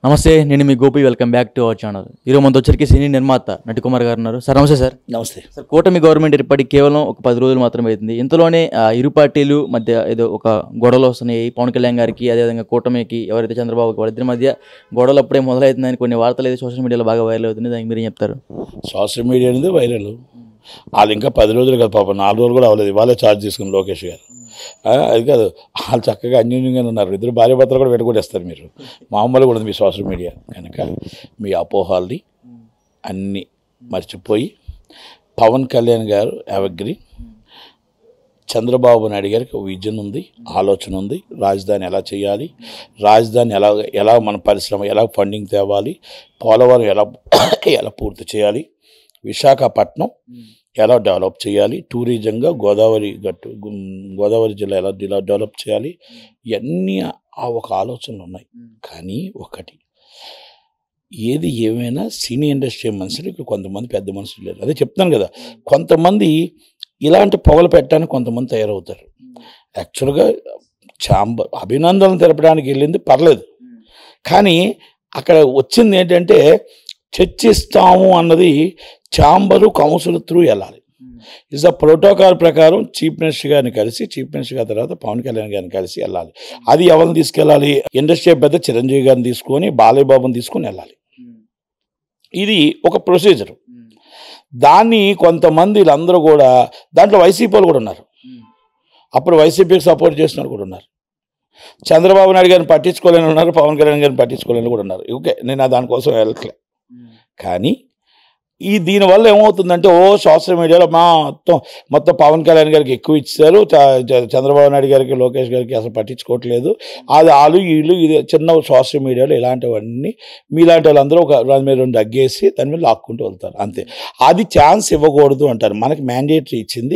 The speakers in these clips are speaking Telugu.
నమస్తే, నేను మీ Gopi. Welcome back to our channel. ఈరోజు మనతో వచ్చరికి సినీ నిర్మాత నటికుమార్ గారు ఉన్నారు. సార్ నమస్తే. సార్ నమస్తే. సార్, కూటమి గవర్నమెంట్ ఏర్పడి కేవలం ఒక 10 రోజులు మాత్రమే అవుతుంది. ఇంతలోనే ఇరు పార్టీలు మధ్య ఏదో ఒక గొడవలు వస్తున్నాయి. పవన్ కళ్యాణ్ గారికి అదేవిధంగా కూటమికి ఎవరైతే చంద్రబాబుకి వాళ్ళిద్దరి మధ్య గొడవలు అప్పుడే మొదలవుతుందని కొన్ని వార్తలు అయితే సోషల్ మీడియాలో బాగా వైరల్ అవుతుంది. దానికి మీరు ఏం చెప్తారు? సోషల్ మీడియా అనేది వైరల్. వాళ్ళు ఇంకా 10 రోజులు కదా పాపం, 4 రోజులు కూడా అవ్వలేదు. ఇవాళే ఛార్జ్ తీసుకుని లోకేష్ గారు. అది కాదు, వాళ్ళు చక్కగా అన్యోన్యంగానే ఉన్నారు. ఇద్దరు భార్యాభర్తలు కూడా వెంటకొట్టేస్తారు. మీరు మామూలుగా కూడా మీ సోషల్ మీడియా కనుక మీ అపోహాల్ని అన్నీ మర్చిపోయి పవన్ కళ్యాణ్ గారు ఎవగ్రీ, చంద్రబాబు నాయుడు గారికి ఒక విజన్ ఉంది, ఆలోచన ఉంది. రాజధాని ఎలా చేయాలి, రాజధాని ఎలా మన పరిశ్రమ ఎలా ఫండింగ్ తేవాలి, పోలవరం ఎలా పూర్తి చేయాలి, విశాఖపట్నం ఎలా డెవలప్ చేయాలి, టూరిజంగా గోదావరి జిల్లా ఎలా డెవలప్ చేయాలి, ఇవన్నీ ఒక ఆలోచనలు ఉన్నాయి. కానీ ఒకటి ఏది ఏమైనా సినీ ఇండస్ట్రీ మనుషులు ఇక్కడ కొంతమంది పెద్ద మనుషులు లేరు. అదే చెప్తాను కదా, కొంతమంది ఇలాంటి పొగలు పెట్టడానికి కొంతమంది తయారవుతారు. యాక్చువల్గా అభినందనలు తెలపడానికి వెళ్ళింది పర్లేదు, కానీ అక్కడ వచ్చింది ఏంటంటే చర్చిస్తాము అన్నది ఛాంబరు కౌన్సిల్ త్రూ వెళ్ళాలి. ఇస్ ద ప్రోటోకాల్ ప్రకారం చీఫ్ మినిస్టర్ గారిని కలిసి, చీఫ్ మినిస్టర్ గారి తర్వాత పవన్ కళ్యాణ్ గారిని కలిసి వెళ్ళాలి. అది ఎవరిని తీసుకెళ్ళాలి? ఇండస్ట్రీ పెద్ద చిరంజీవి గారిని తీసుకొని, బాలయ్య బాబుని తీసుకొని వెళ్ళాలి. ఇది ఒక ప్రొసీజర్. దాన్ని కొంతమంది వీళ్ళందరూ కూడా, దాంట్లో వైసీపీ వాళ్ళు కూడా ఉన్నారు. అప్పుడు వైసీపీకి సపోర్ట్ చేసిన వాళ్ళు కూడా ఉన్నారు. చంద్రబాబు నాయుడు గారిని పట్టించుకోలేని ఉన్నారు, పవన్ కళ్యాణ్ గారిని పట్టించుకోలేని కూడా ఉన్నారు. ఓకే, నేను దానికోసం వెళ్ళట్లే. కానీ దీనివల్ల ఏమవుతుందంటే సోషల్ మీడియాలో మొత్తం పవన్ కళ్యాణ్ గారికి ఎక్కువ ఇచ్చారు, చంద్రబాబు నాయుడు గారికి, లోకేష్ గారికి అసలు పట్టించుకోవట్లేదు. అది వీళ్ళు ఇది చిన్న సోషల్ మీడియాలో ఇలాంటివన్నీ మీలాంటి వాళ్ళందరూ ఒక దాని మీద 2 అగ్గేసి దాని మీద లాక్కుంటూ వెళ్తారు అంతే. అది ఛాన్స్ ఇవ్వకూడదు అంటారు. మనకి మ్యాండేటరీ ఇచ్చింది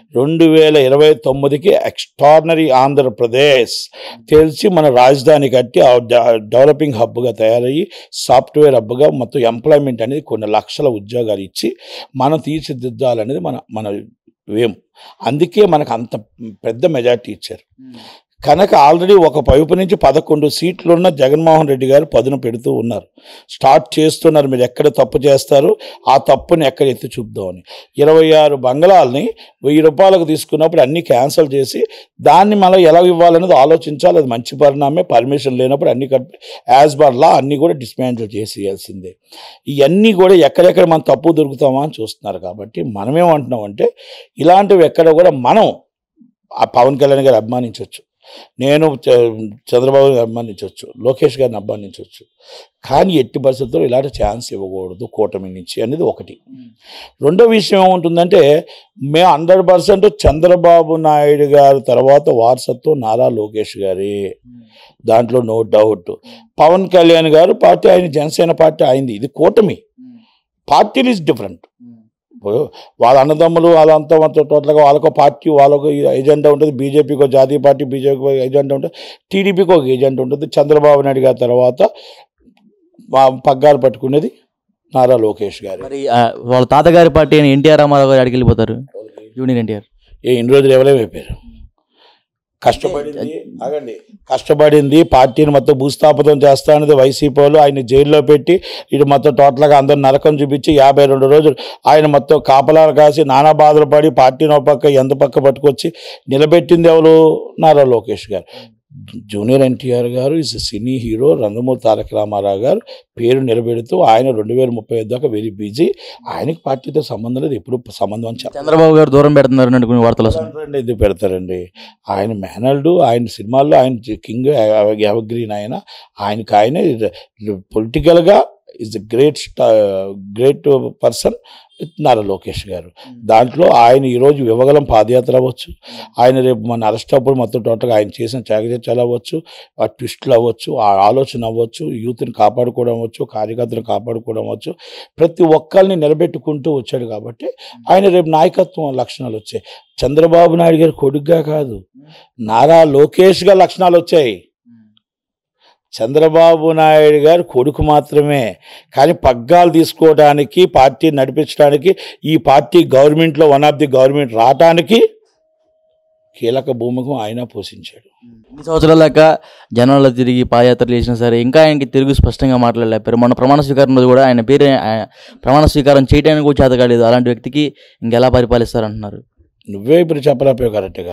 2029కి ఎక్స్ట్రాడినరీ ఆంధ్రప్రదేశ్ తెలిసి మన రాజధాని కట్టి డెవలపింగ్ హబ్గా తయారయ్యి సాఫ్ట్వేర్ హబ్గా మొత్తం ఎంప్లాయ్మెంట్ అనేది కొన్ని లక్షల ఉద్యోగాలు ఇచ్చి మనం తీర్చిదిద్దాలనేది మన వేం. అందుకే మనకు అంత పెద్ద మెజార్టీ ఇచ్చారు. కనుక ఆల్రెడీ ఒక వైపు నుంచి 11 సీట్లున్న జగన్మోహన్ రెడ్డి గారు పదును పెడుతూ ఉన్నారు, స్టార్ట్ చేస్తున్నారు. మీరు ఎక్కడ తప్పు చేస్తారు, ఆ తప్పుని ఎక్కడ ఎత్తి చూపుదామని 26 బంగళాలని 1000 రూపాయలకు తీసుకున్నప్పుడు అన్నీ క్యాన్సిల్ చేసి దాన్ని మనం ఎలా ఇవ్వాలనేది ఆలోచించాలి. అది మంచి పరిణామే. పర్మిషన్ లేనప్పుడు అన్ని యాజ్ పర్ లా అన్నీ కూడా డిస్మాంటిల్ చేసేయాల్సిందే. ఇవన్నీ కూడా ఎక్కడెక్కడ మనం తప్పు దొరుకుతామా అని చూస్తున్నారు. కాబట్టి మనమేమంటున్నామంటే ఇలాంటివి ఎక్కడ కూడా మనం ఆ పవన్ కళ్యాణ్ గారు అభిమానించవచ్చు, నేను చంద్రబాబు గారిని అభిమానించవచ్చు, లోకేష్ గారిని అభిమానించవచ్చు, కానీ ఎట్టి పరిస్థితుల్లో ఇలాంటి ఛాన్స్ ఇవ్వకూడదు కూటమి నుంచి అనేది ఒకటి. రెండో విషయం ఏముంటుందంటే మేము 100% చంద్రబాబు నాయుడు గారి తర్వాత వారసత్వం నారా లోకేష్ గారి, దాంట్లో నో డౌట్. పవన్ కళ్యాణ్ గారు పార్టీ ఆయన జనసేన పార్టీ అయింది, ఇది కూటమి. పార్టీలు ఈజ్ డిఫరెంట్. వాళ్ళ అన్నదమ్ములు వాళ్ళంతా టోటల్గా వాళ్ళకో పార్టీ, వాళ్ళకు ఎజెండా ఉంటుంది. బీజేపీకి ఒక జాతీయ పార్టీ, బీజేపీకి ఒక ఎజెండా ఉంటుంది, టీడీపీకి ఒక ఎజెండా ఉంటుంది. చంద్రబాబు నాయుడు గారి తర్వాత పగ్గాలు పట్టుకునేది నారా లోకేష్ గారు. మరి వాళ్ళ తాతగారి పార్టీ అని ఎన్టీఆర్ రామారావు గారు అడిగి వెళ్ళిపోతారు. జూనియర్ ఎన్టీఆర్ ఇన్ని రోజులు ఎవరైపోయారు? కష్టపడింది పార్టీని మొత్తం భూస్థాపితం చేస్తా అనేది వైసీపీ వాళ్ళు. ఆయన జైల్లో పెట్టి ఇటు మొత్తం టోటల్గా అందరూ నరకం చూపించి 52 రోజులు ఆయన మొత్తం కాపలాలు కాసి నానా బాధలు పడి పార్టీని ఒక పక్క ఎంత పక్క పట్టుకొచ్చి నిలబెట్టింది ఎవరు? నారా లోకేష్ గారు. జూనియర్ ఎన్టీఆర్ గారు is cine hero. Nandamuri Taraka Rama Rao గారు పేరు నిలబెడుతూ ఆయన 2035 దాకా వెరీ బిజీ. ఆయనకి పార్టీతో సంబంధం లేదు, ఎప్పుడు సంబంధం అని చెప్పారు. చంద్రబాబు గారు దూరం పెడుతున్నారు కొన్ని వార్తలు వస్తున్నారండి. ఇది పెడతారండి. ఆయన మేనల్డ్, ఆయన సినిమాల్లో ఆయన కింగ్ ఎవగ్రీన్. ఆయనకి ఆయన పొలిటికల్గా is great person Nara Lokesh గారు. దాంట్లో ఆయన ఈరోజు యువగలం పాదయాత్ర అవ్వచ్చు, ఆయన రేపు మన అరెస్ట్ అప్పుడు మొత్తం టోటల్గా ఆయన చేసిన చాకచర్యాలు అవ్వచ్చు, ఆ ట్విస్టులు అవ్వచ్చు, ఆ ఆలోచన అవ్వచ్చు, యూత్ని కాపాడుకోవడం అవ్వచ్చు, కార్యకర్తలు కాపాడుకోవడం అవ్వచ్చు, ప్రతి ఒక్కరిని నిలబెట్టుకుంటూ వచ్చాడు. కాబట్టి ఆయన రేపు నాయకత్వం లక్షణాలు వచ్చాయి. చంద్రబాబు నాయుడు గారి కొడుకుగా కాదు, నారా లోకేష్గా లక్షణాలు వచ్చాయి. చంద్రబాబు నాయుడు గారు కొడుకు మాత్రమే, కానీ పగ్గాలు తీసుకోవడానికి, పార్టీ నడిపించడానికి, ఈ పార్టీ గవర్నమెంట్లో 1 ఆఫ్ ది గవర్నమెంట్ రావటానికి కీలక భూమికం ఆయన పోషించాడు. ఇన్ని సంవత్సరాల దాకా జనాల్లో తిరిగి పాదయాత్రలు చేసినా సరే ఇంకా ఆయనకి తెలుగు స్పష్టంగా మాట్లాడలేపారు. మొన్న ప్రమాణ స్వీకారం రోజు కూడా ఆయన పేరు ప్రమాణ స్వీకారం చేయడానికి కూడా చేత కాలేదు. అలాంటి వ్యక్తికి ఇంకెలా పరిపాలిస్తారంటున్నారు? నువ్వే ఇప్పుడు చెప్పలేకపోయావు కరెక్ట్గా.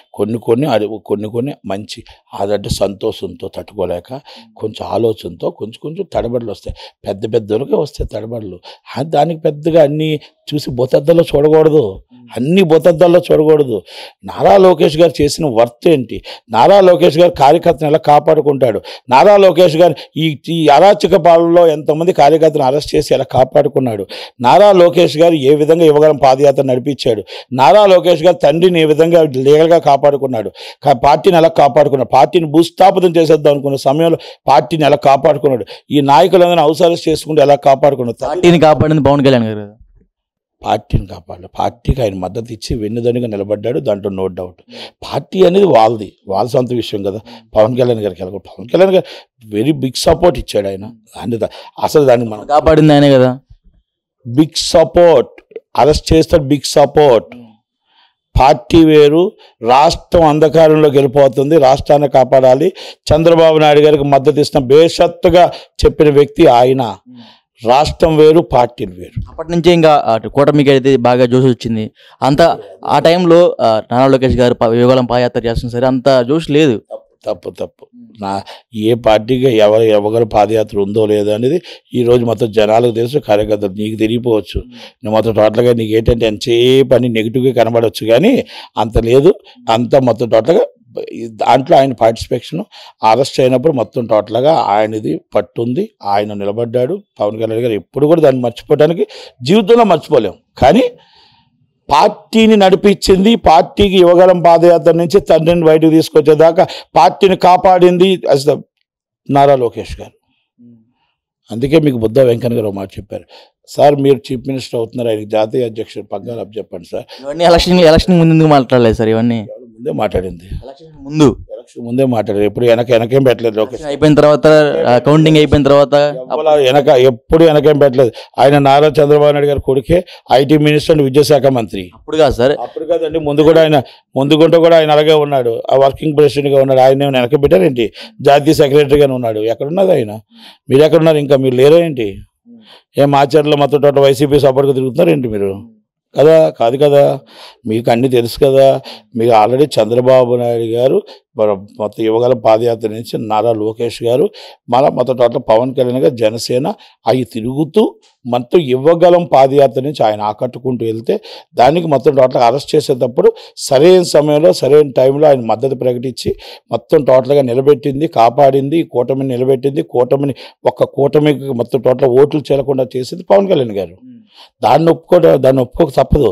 కొన్ని మంచి అదంటే సంతోషంతో తట్టుకోలేక కొంచెం ఆలోచనతో కొంచెం తడబడులు వస్తాయి. పెద్దోళ్ళకే వస్తాయి తడబడులు. దానికి పెద్దగా అన్నీ చూసి బొతద్దల్లో చూడకూడదు. అన్ని బొతద్దల్లో చూడకూడదు. నారా లోకేష్ గారు చేసిన వర్త్ ఏంటి? నారా లోకేష్ గారు కార్యకర్తను ఎలా కాపాడుకుంటాడు? నారా లోకేష్ గారు ఈ అరాచక పాలనలో ఎంతమంది కార్యకర్తను అరెస్ట్ చేసి ఎలా కాపాడుకున్నాడు? నారా లోకేష్ గారు ఏ విధంగా యువగలం పాదయాత్ర నడిపించాడు? నారా లోకేష్ గారు తండ్రిని ఏ విధంగా లీగల్గా కాపాడుకున్నాడు? పార్టీని ఎలా కాపాడుకున్నాడు? పార్టీని భూస్థాపితం చేసేద్దాం అనుకున్న సమయంలో పార్టీని ఎలా కాపాడుకున్నాడు? ఈ నాయకులందరినీ అవసరం చేసుకుంటూ ఎలా కాపాడుకున్నాడు? పార్టీని కాపాడింది పవన్ కళ్యాణ్ గారు. పార్టీని కాపాడాలి. పార్టీకి ఆయన మద్దతు ఇచ్చి వెన్నుదన్నుగా నిలబడ్డాడు. దాంట్లో నో డౌట్. పార్టీ అనేది వాళ్ళ సొంత విషయం కదా. పవన్ కళ్యాణ్ గారికి వెళ్ళకూడదు. పవన్ కళ్యాణ్ గారు వెరీ బిగ్ సపోర్ట్ ఇచ్చాడు ఆయన. అసలు దానికి మనం కాపాడింది ఆయనే కదా. Big support. అరెస్ట్ చేస్తాడు, బిగ్ సపోర్ట్. పార్టీ వేరు, రాష్ట్రం అంధకారంలోకి వెళ్ళిపోతుంది, రాష్ట్రాన్ని కాపాడాలి, చంద్రబాబు నాయుడు గారికి మద్దతు ఇస్తున్న బేషత్తుగా చెప్పిన వ్యక్తి ఆయన. రాష్ట్రం వేరు, పార్టీలు వేరు. అప్పటి నుంచే ఇంకా కూటమికి అయితే బాగా జోష్ వచ్చింది. అంత ఆ టైంలో నారా లోకేష్ గారు యువగలం పాదయాత్ర చేస్తున్నా సరే అంత జోష్ లేదు. తప్పు. ఏ పార్టీగా ఎవరి పాదయాత్ర ఉందో లేదో అనేది ఈరోజు మొత్తం జనాలకు తెలుసు, కార్యకర్తలు. నీకు తెలియపోవచ్చు, నువ్వు మొత్తం టోటల్గా నీకు ఏంటంటే ఎంతసేపు అని నెగిటివ్గా కనబడవచ్చు, కానీ అంత లేదు. అంత మొత్తం టోటల్గా దాంట్లో ఆయన పార్టిసిపేషన్. అరెస్ట్ అయినప్పుడు మొత్తం టోటల్గా ఆయనది పట్టుంది. ఆయన నిలబడ్డాడు. పవన్ కళ్యాణ్ గారు ఎప్పుడు కూడా దాన్ని మర్చిపోవడానికి జీవితంలో మర్చిపోలేం. కానీ పార్టీని నడిపించింది, పార్టీకి యువగలం పాదయాత్ర నుంచి తండ్రిని బయటకు తీసుకొచ్చేదాకా పార్టీని కాపాడింది అసలు నారా లోకేష్ గారు. అందుకే మీకు బుద్ధ వెంకన్న గారు ఒక మాట చెప్పారు, సార్ మీరు చీఫ్ మినిస్టర్ అవుతున్నారు, ఆయనకి జాతీయ అధ్యక్షుడు పగ్గాలు అప్పచెప్పండి సార్. ఇవన్నీ ఎలక్షన్ ముందు మాట్లాడలేదు సార్. ఇవన్నీ ముందే మాట్లాడింది. ఎలక్షన్ ముందే మాట్లాడారు. ఎప్పుడు వెనకేం పెట్టలేదు. లోకేష్ అయిపోయిన తర్వాత కౌంటింగ్ అయిపోయిన తర్వాత ఎప్పుడు వెనకేం పెట్టలేదు. ఆయన నారా చంద్రబాబు నాయుడు గారి కొడుకే ఐటీ మినిస్టర్ అండ్ విద్యాశాఖ మంత్రి. అప్పుడు కాదు సార్, అప్పుడు కాదండి, ముందుకుంటూ కూడా ఆయన అలాగే ఉన్నాడు. ఆ వర్కింగ్ ప్రెసిడెంట్గా ఉన్నాడు. ఆయన వెనక పెట్టారేంటి? జాతీయ సెక్రటరీగానే ఉన్నాడు. ఎక్కడున్నది ఆయన? మీరు ఎక్కడున్నారు? ఇంకా మీరు లేరా ఏంటి? ఏం ఆచరణలో మొత్తం టోటల్ వైసీపీ సపోర్ట్గా తిరుగుతున్నారు ఏంటి మీరు? కాదు కదా. మీకు అన్నీ తెలుసు కదా. మీకు ఆల్రెడీ చంద్రబాబు నాయుడు గారు మొత్తం యువగల పాదయాత్ర నుంచి నారా లోకేష్ గారు మళ్ళీ మొత్తం టోటల్ పవన్ కళ్యాణ్ గారు జనసేన అవి తిరుగుతూ మొత్తం యువగలం పాదయాత్ర నుంచి ఆయన ఆకట్టుకుంటూ వెళ్తే దానికి మొత్తం టోటల్గా అరెస్ట్ చేసేటప్పుడు సరైన సమయంలో సరైన టైంలో ఆయన మద్దతు ప్రకటించి మొత్తం టోటల్గా నిలబెట్టింది, కాపాడింది, కూటమిని నిలబెట్టింది. కూటమికి మొత్తం టోటల్ ఓట్లు చేరకుండా చేసింది పవన్ కళ్యాణ్ గారు. దాన్ని ఒప్పుకోక తప్పదు.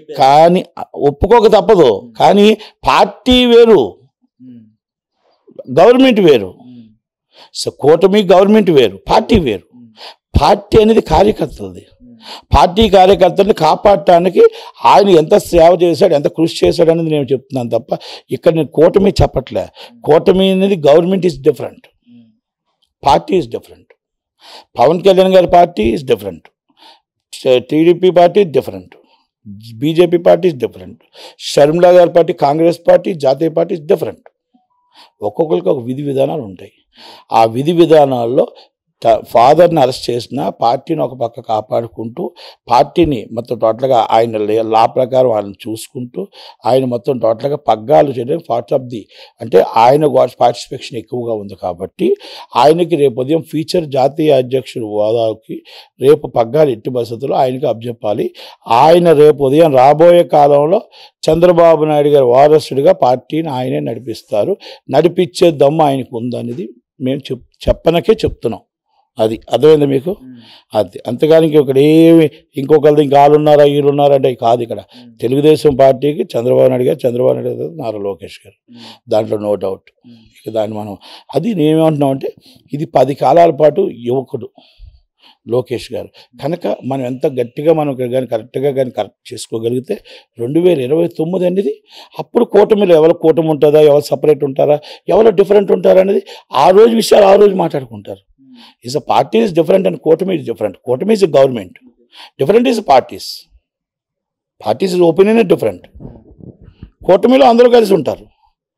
కానీ పార్టీ వేరు, గవర్నమెంట్ వేరు. సో కూటమి గవర్నమెంట్ వేరు, పార్టీ వేరు. పార్టీ అనేది కార్యకర్తలది. పార్టీ కార్యకర్తల్ని కాపాడటానికి ఆయన ఎంత సేవ చేశాడు, ఎంత కృషి చేశాడు అనేది నేను చెప్తున్నాను తప్ప ఇక్కడ నేను కూటమి చెప్పట్లే. కూటమి అనేది government is different, party is different. Pawan Kalyan గారి party is different, TDP party different, BJP party different, Sharmila గారి పార్టీ, కాంగ్రెస్ పార్టీ, జాతీయ పార్టీ డిఫరెంట్. ఒక్కొక్కరికి ఒక విధి విధానాలు ఉంటాయి. ఆ విధి విధానాల్లో ఫాదర్ని అరెస్ట్ చేసిన పార్టీని ఒక పక్క కాపాడుకుంటూ పార్టీని మొత్తం టోటల్గా ఆయన లా ప్రకారం ఆయన చూసుకుంటూ ఆయన మొత్తం టోటల్గా పగ్గాలు చేయడానికి పార్ట్ ఆఫ్ ది అంటే ఆయన పార్టిసిపేషన్ ఎక్కువగా ఉంది కాబట్టి ఆయనకి రేపు ఉదయం ఫ్యూచర్ జాతీయ అధ్యక్షుడు హోదాకి రేపు పగ్గాలు ఎట్టి పరిస్థితుల్లో ఆయనకి అప్పచెప్పాలి. ఆయన రేపు ఉదయం రాబోయే కాలంలో చంద్రబాబు నాయుడు గారి వారసుడిగా పార్టీని ఆయనే నడిపిస్తారు. నడిపించే దమ్ము ఆయనకు ఉందనేది మేము చెప్పనకే చెప్తున్నాం. అది అర్థమైంది మీకు? అది అంతేగాని ఇంకొకరిది ఇంకా వాళ్ళున్నారా వీళ్ళున్నారా అంటే కాదు. ఇక్కడ తెలుగుదేశం పార్టీకి చంద్రబాబు నాయుడు గారు, నారా లోకేష్ గారు, దాంట్లో నో డౌట్. ఇక దాన్ని మనం అది నేనేమంటున్నాం అంటే ఇది 10 కాలాల పాటు యువకుడు లోకేష్ గారు కనుక మనం ఎంత గట్టిగా మనం కరెక్ట్గా కరెక్ట్ చేసుకోగలిగితే 2029 అనేది అప్పుడు కూటమిలో ఎవరు కూటమి ఉంటుందా, ఎవరు సపరేట్ ఉంటారా, ఎవరు డిఫరెంట్ ఉంటారా అనేది ఆ రోజు విషయాలు ఆ రోజు మాట్లాడుకుంటారు. Is a party is different and Kotami is different. Kotami is a government. Different is parties. Parties' opinion is different. Kotamiలో అందరూ కలిసి ఉంటారు.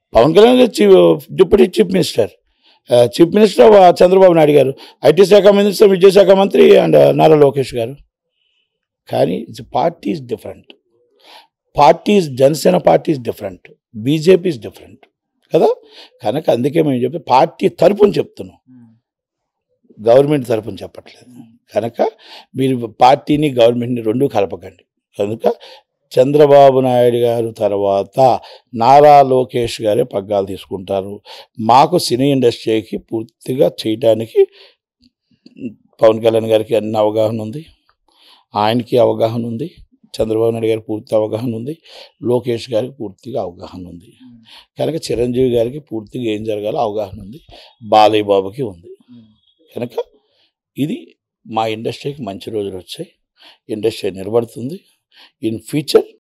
పవన్ కళ్యాణ్ గారు deputy chief minister Chandrababu Naidu గారు, ఐటీ శాఖ మినిస్టర్, విద్యాశాఖ మంత్రి అండ్ నారా లోకేష్ గారు. కానీ party is different. Janasena party is different, BJP is different కదా. కనుక అందుకే మేము చెప్పి పార్టీ తరపున చెప్తున్నాం, గవర్నమెంట్ తరపున చెప్పట్లేదు. కనుక మీరు పార్టీని గవర్నమెంట్ని రెండూ కలపకండి. కనుక చంద్రబాబు నాయుడు గారు తర్వాత నారా లోకేష్ గారే పగ్గాలు తీసుకుంటారు. మాకు సినీ ఇండస్ట్రీకి పూర్తిగా చేయడానికి పవన్ కళ్యాణ్ గారికి అన్ని అవగాహన ఉంది, ఆయనకి అవగాహన ఉంది, చంద్రబాబు నాయుడు గారికి పూర్తి అవగాహన ఉంది, లోకేష్ గారికి పూర్తిగా అవగాహన ఉంది. కనుక చిరంజీవి గారికి పూర్తిగా ఏం జరగాలో అవగాహన ఉంది, బాలయ్య బాబుకి ఉంది. కనుక ఇది మా ఇండస్ట్రీకి మంచి రోజులు వచ్చాయి, ఇండస్ట్రీ నిలబడుతుంది. In future